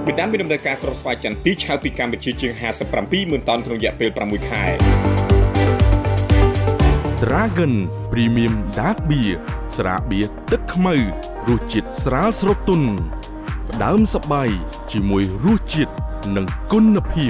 Việt Namមានដំណើរការគ្រាប់ស្វាយចន្ទទីឆៅពីកម្ពុជាជាង 57,000 តោនក្នុងរយៈពេល 6 ខែ Dragon Premium Dark Beer ស្រាបៀរទឹកខ្មៅរសជាតិស្រាលស្រទន់ផ្ដើមសប្បាយជាមួយរសជាតិនិងគុណភាព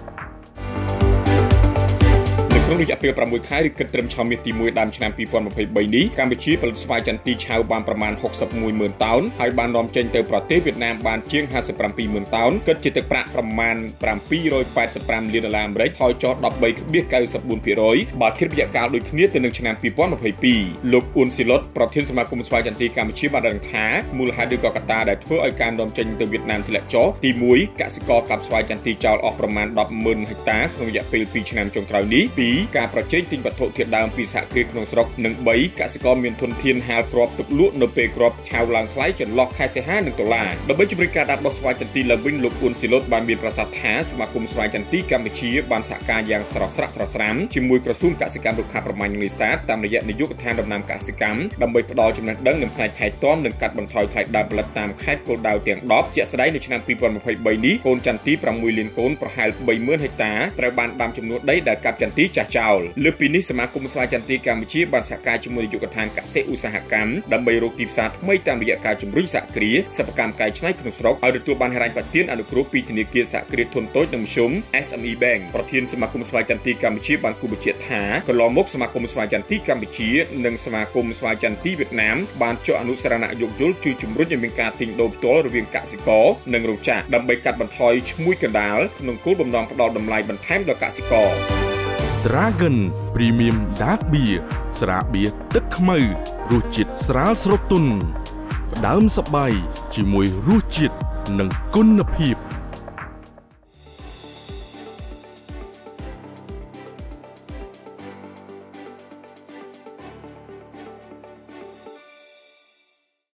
ក្នុងរយៈពេល 6 ខែឬគិតត្រឹមឆមាសទី 1 ដើមឆ្នាំ 2023 នេះកម្ពុជាផលិតស្វាយចន្ទទីឆៅបានប្រមាណ 61,000 តោនហើយបាននាំចេញទៅប្រទេសវៀតណាមបានជាង 57,000 តោនគិតជាទឹកប្រាក់ប្រមាណ $785 លានអាមេរិកហើយចុះ 13.94% បើធៀបរយៈកាលដូចគ្នាទៅនឹងឆ្នាំ 2022 លោកអ៊ុនស៊ីឡុតប្រធានសមាគមស្វាយចន្ទទីកម្ពុជាបានដឹងថាមូលហេតុឬក៏កត្តាដែលធ្វើឲ្យការនាំចេញទៅវៀតណាមធ្លាក់ចុះទី1កសិករកាប់ស្វាយចន្ទទីចោលអស់ប្រមាណ 10,000 ហិកតាក្នុងរយៈពេល 2 ឆ្នាំចុងក្រោយនេះការប្រជែងទិញវត្ថុធាតុដើមពីសហគ្រាសក្នុងស្រុកនិង3កសិករមានធនធានហាលគ្រាប់ទុកលក់នៅពេលគ្រាប់ឆៅឡើងថ្លៃចន្លោះខែសីហានិងតុលាដើម្បីជំរុញការដាំដុះស្វាយចន្ទទីឡើងវិញលោកអ៊ុនស៊ីឡុតបានមានប្រសាសន៍ថាសមាគមស្វាយចន្ទទីកម្ពុជាបានសហការយ៉ាងស្រស់ស្រាក់ស្រស់ស្រាំជាមួយក្រសួងកសិកម្មរុក្ខាប្រមាញ់និងនេសាទតាមរយៈនាយកដ្ឋានដំណាំកសិកម្មដើម្បីផ្ដល់ចំណេះដឹងនិងផ្នែកថែទាំនិងកាត់បន្ថយថ្លៃដើមផលិតតាមខេត្តគោលដៅទាំង10ជាក់ស្ដែងនៅឆ្នាំ 2023 នេះកូនចន្ទទី 6 លានកូនប្រហែល 30,000 ហិកតាត្រូវបានដាំចំនួនដីដែលកាប់ចន្ទទីចាស់ចោលលើពីនេះសមាគមស្វាយចន្ទទីកម្ពុជាបានសហការជាមួយនាយកដ្ឋានកសិឧស្សាហកម្មដើម្បីរកទីផ្សារថ្មីតាមរយៈការជំរុញសហគ្រាសសិប្បកម្មកែច្នៃក្នុងស្រុកឲ្យទទួលបានហិរញ្ញប្បទានអនុគ្រោះពីធនាគារសហគ្រាសធុនតូចនិងមធ្យម SME Bank ប្រធានសមាគមស្វាយចន្ទទីកម្ពុជាបានគូបញ្ជាក់ថាកន្លងមកសមាគមស្វាយចន្ទទីកម្ពុជានិងសមាគមស្វាយចន្ទទីវៀតណាមបានចុះអនុស្សរណៈយោគយល់ជួយជំរុញឲ្យមានការទិញដូរផ្ទាល់រវាងកសិករនិងរោងចក្រដើម្បីកាត់បន្ថយឈ្មួញកណ្ដាលក្នុងគោលបំណងផ្ដល់តម្លៃបន្ថែមដល់កសិករ Dragon Premium Dark Beer ស្រាបៀរទឹកខ្មៅរសជាតិស្រាលស្រទន់ផ្ដើមសប្បាយជាមួយរសជាតិនិងគុណភាព